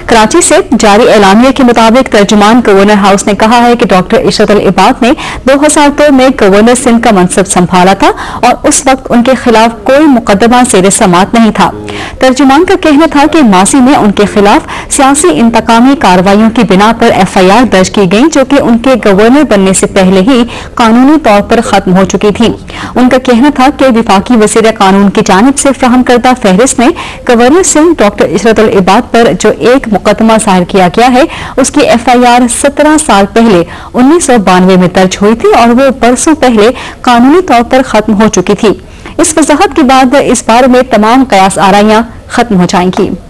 कराची से जारी एलानिया के मुताबिक तर्जुमान गवर्नर हाउस ने कहा है कि डॉक्टर इशरत अल इबाद ने 2002 में गवर्नर सिंध का मनसब संभाला था और उस वक्त उनके खिलाफ कोई मुकदमा ज़ेर समाअत नहीं था। तर्जुमान का कहना था कि माजी में उनके खिलाफ सियासी इंतकामी कार्रवाइयों की बिना पर FIR दर्ज की गई, जो कि उनके गवर्नर बनने से पहले ही कानूनी तौर पर खत्म हो चुकी थी। उनका कहना था कि विफाकी वज़ीर कानून की जानिब से फ्राहम करदा फहरिस्त में गवर्नर सिंह डॉक्टर इशरत अल इबाद पर जो एक मुकदमा जाहिर किया गया है, उसकी FIR 17 साल पहले 1992 में दर्ज हुई थी और वो बरसों पहले कानूनी तौर पर खत्म हो चुकी थी। इस वजाहत के बाद इस बारे में तमाम कयास आराइयां खत्म हो जाएंगी।